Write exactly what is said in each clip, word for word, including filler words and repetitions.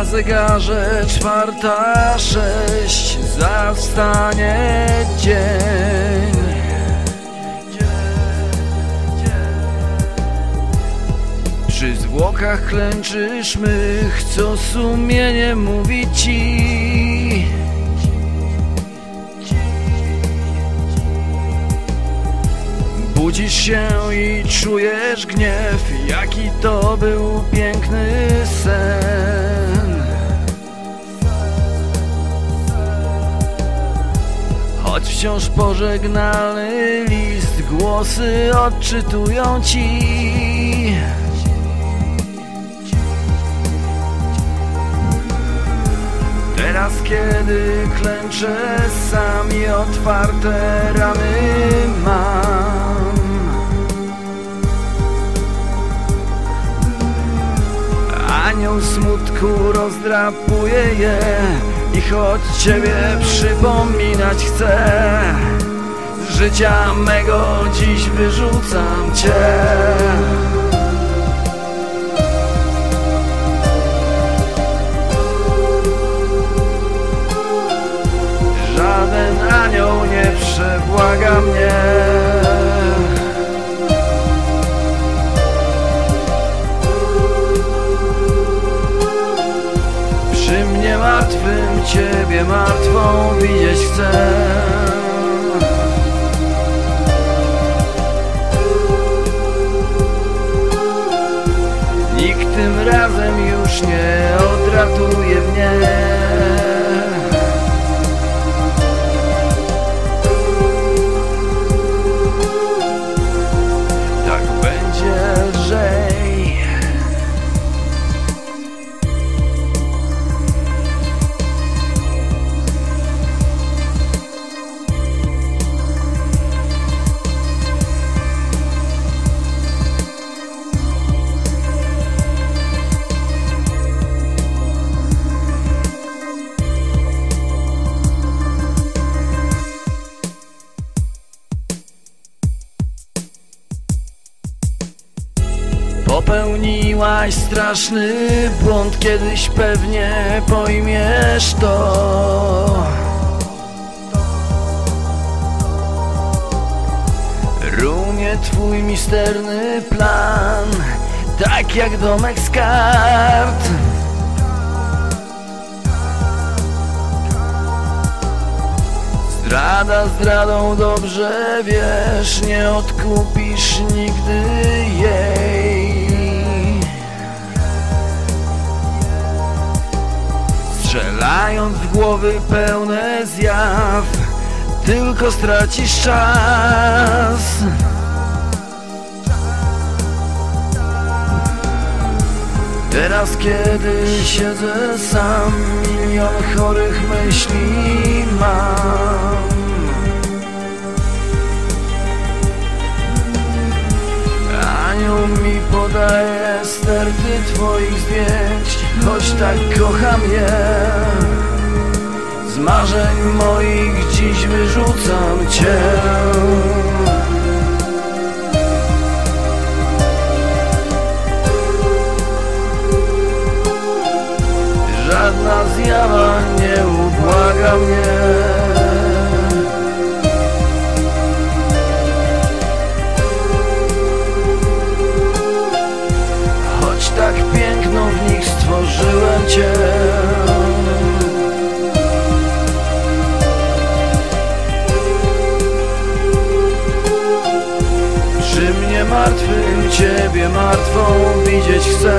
zegarze czwarta sześć, zastanie dzień. Przy zwłokach klęczysz mych, co sumienie mówi ci. Budzisz się i czujesz gniew, jaki to był piękny sen. Choć wciąż pożegnalny list, głosy odczytują ci. Teraz, kiedy klęczę sam i otwarte rany mam, anioł smutku rozdrapuje je i choć Ciebie przypominać chcę, z życia mego dziś wyrzucam Cię. Żaden anioł nie przebłaga mnie. Przy mnie martwym Ciebie martwą widzieć chcę. Nikt tym razem już nie odratuje mnie. Popełniłaś straszny błąd, kiedyś pewnie pojmiesz to. Runie twój misterny plan, tak jak domek z kart. Zdrada zdradą, dobrze wiesz, nie odkupisz nigdy jej. Strzelając w głowy pełne zjaw, tylko stracisz czas. Teraz, kiedy siedzę sam, milion chorych myśli mam. Anioł mi podaje sterty twoich zdjęć, choć tak kocham je. Z marzeń moich dziś wyrzucam Cię. Żadna zjawa nie ubłaga mnie. Choć tak piękną w nich stworzyłem Cię. Przy mnie martwym Ciebie martwą widzieć chcę.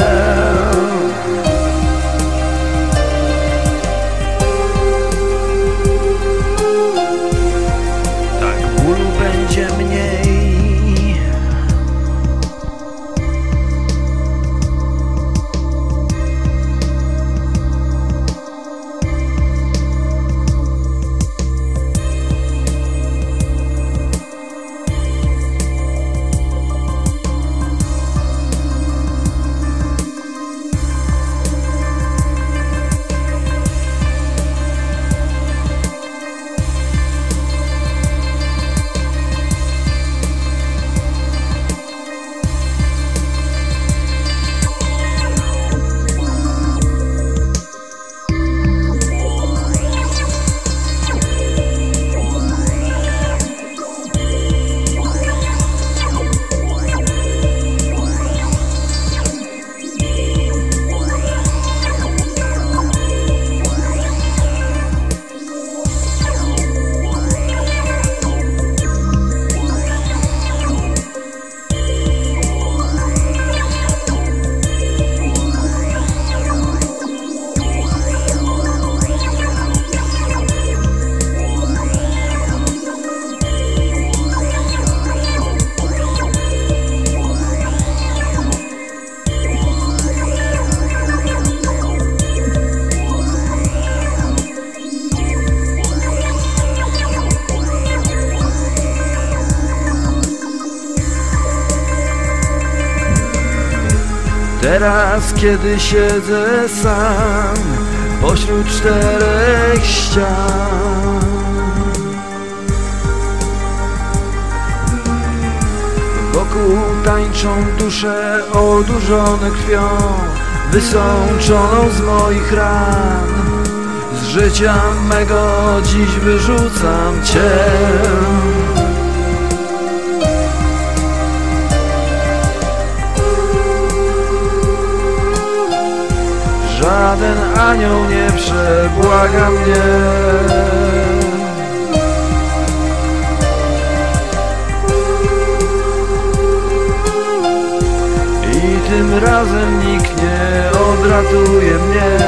Teraz, kiedy siedzę sam pośród czterech ścian, wokół tańczą dusze odurzone krwią, wysączoną z moich ran. Z życia mego dziś wyrzucam Cię. Żaden anioł nie przebłaga mnie. I tym razem nikt nie odratuje mnie.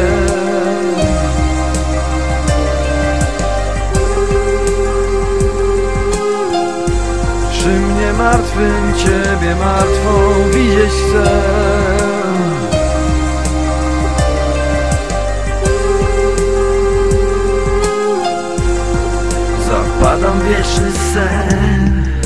Przy mnie martwym Ciebie martwą widzieć chcę. Zapadam w wieczny sen.